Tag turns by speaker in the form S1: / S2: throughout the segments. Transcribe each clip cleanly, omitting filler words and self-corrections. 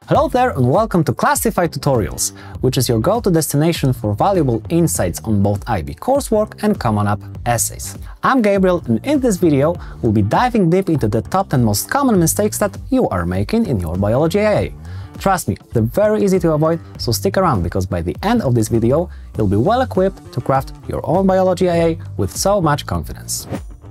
S1: Hello there and welcome to Clastify Tutorials, which is your go-to destination for valuable insights on both IB coursework and Common App essays. I'm Gabriel, and in this video we'll be diving deep into the top 10 most common mistakes that you are making in your biology IA. Trust me, they're very easy to avoid, so stick around because by the end of this video you'll be well equipped to craft your own biology IA with so much confidence.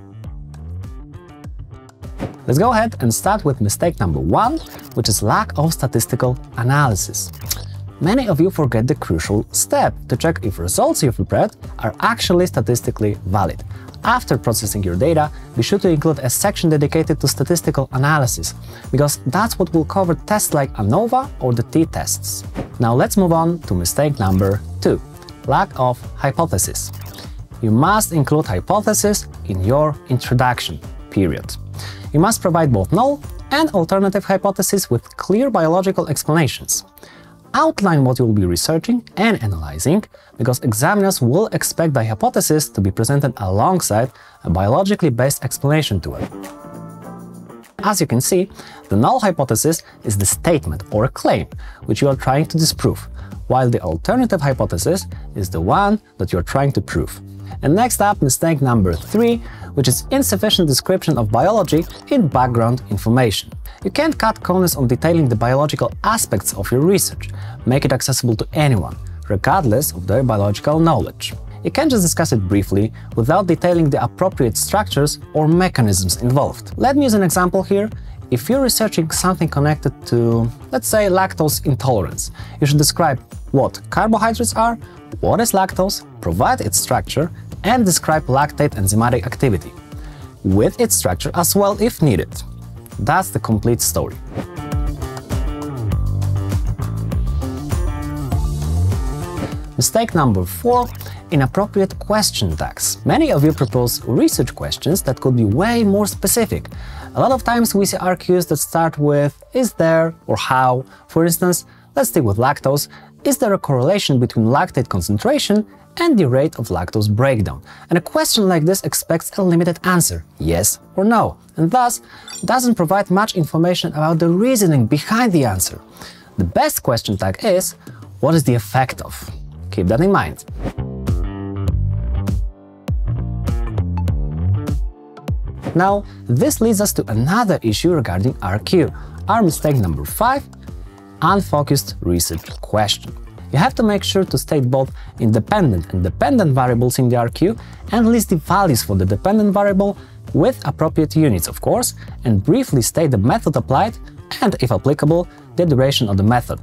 S1: Let's go ahead and start with mistake number 1, which is lack of statistical analysis. Many of you forget the crucial step to check if results you've prepared are actually statistically valid. After processing your data, be sure to include a section dedicated to statistical analysis, because that's what will cover tests like ANOVA or the t-tests. Now let's move on to mistake number 2, lack of hypotheses. You must include hypotheses in your introduction, period. You must provide both null and alternative hypotheses with clear biological explanations. Outline what you will be researching and analyzing, because examiners will expect the hypothesis to be presented alongside a biologically based explanation to it. As you can see, the null hypothesis is the statement or claim which you are trying to disprove, while the alternative hypothesis is the one that you are trying to prove. And next up, mistake number 3, which is insufficient description of biology in background information. You can't cut corners on detailing the biological aspects of your research. Make it accessible to anyone, regardless of their biological knowledge. You can't just discuss it briefly without detailing the appropriate structures or mechanisms involved. Let me use an example here. If you're researching something connected to, let's say, lactose intolerance, you should describe what carbohydrates are, what is lactose, provide its structure, and describe lactate enzymatic activity, with its structure as well if needed. That's the complete story. Mistake number 4, inappropriate question tags. Many of you propose research questions that could be way more specific. A lot of times we see RQs that start with is there or how. For instance, let's stick with lactose. Is there a correlation between lactate concentration and the rate of lactose breakdown? And a question like this expects a limited answer, yes or no, and thus doesn't provide much information about the reasoning behind the answer. The best question tag is, what is the effect of? Keep that in mind. Now, this leads us to another issue regarding RQ, our mistake number 5, unfocused research question. You have to make sure to state both independent and dependent variables in the RQ and list the values for the dependent variable with appropriate units, of course, and briefly state the method applied and, if applicable, the duration of the method.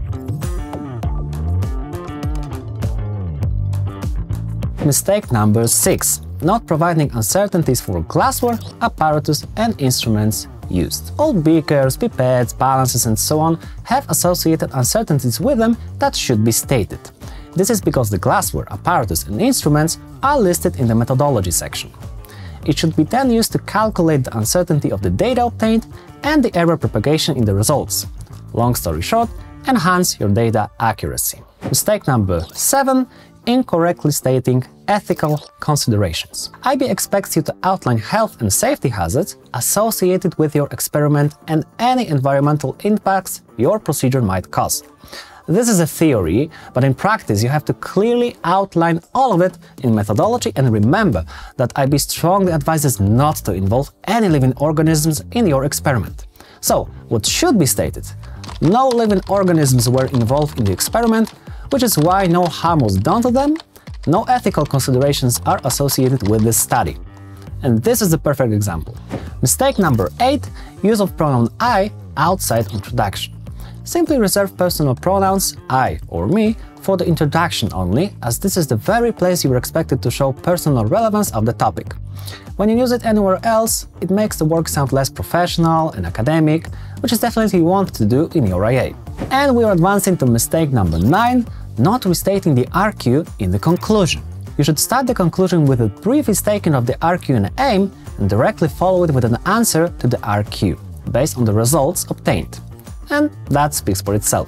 S1: Mistake number 6, not providing uncertainties for glassware, apparatus, and instruments used. All beakers, pipettes, balances, and so on have associated uncertainties with them that should be stated. This is because the glassware, apparatus, and instruments are listed in the methodology section. It should be then used to calculate the uncertainty of the data obtained and the error propagation in the results. Long story short, enhance your data accuracy. Mistake number 7, incorrectly stating ethical considerations. IB expects you to outline health and safety hazards associated with your experiment and any environmental impacts your procedure might cause. This is a theory, but in practice you have to clearly outline all of it in methodology, and remember that IB strongly advises not to involve any living organisms in your experiment. So, what should be stated? No living organisms were involved in the experiment, which is why no harm was done to them. No ethical considerations are associated with this study. And this is the perfect example. Mistake number 8, use of pronoun I outside introduction. Simply reserve personal pronouns I or me for the introduction only, as this is the very place you are expected to show personal relevance of the topic. When you use it anywhere else, it makes the work sound less professional and academic, which is definitely what you want to do in your IA. And we are advancing to mistake number 9, not restating the RQ in the conclusion. You should start the conclusion with a brief restatement of the RQ and aim and directly follow it with an answer to the RQ, based on the results obtained. And that speaks for itself.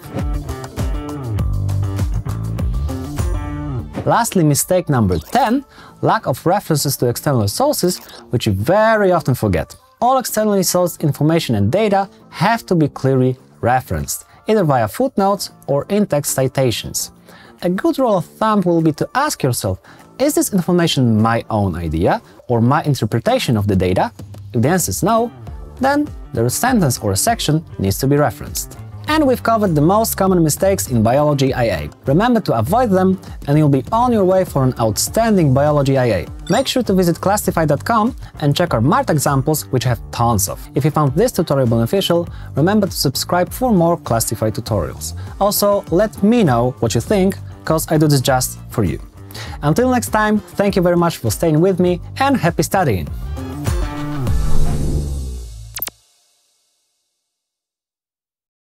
S1: Lastly, mistake number 10, lack of references to external sources, which you very often forget. All externally sourced information and data have to be clearly referenced. either via footnotes or in-text citations. A good rule of thumb will be to ask yourself, is this information my own idea or my interpretation of the data? If the answer is no, then the sentence or section needs to be referenced. And we've covered the most common mistakes in biology IA. Remember to avoid them and you'll be on your way for an outstanding biology IA. Make sure to visit Clastify.com and check our marked examples, which I have tons of. If you found this tutorial beneficial, remember to subscribe for more Clastify tutorials. Also, let me know what you think, cause I do this just for you. Until next time, thank you very much for staying with me and happy studying!